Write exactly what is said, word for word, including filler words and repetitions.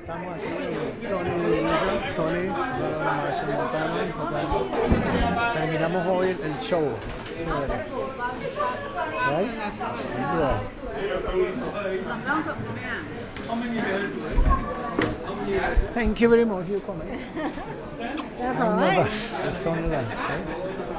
Estamos aquí en Sony Villa, Sony, Máximo terminamos hoy el show. Right? Yeah. Thank you very much for coming. That's all right. Sundown, right?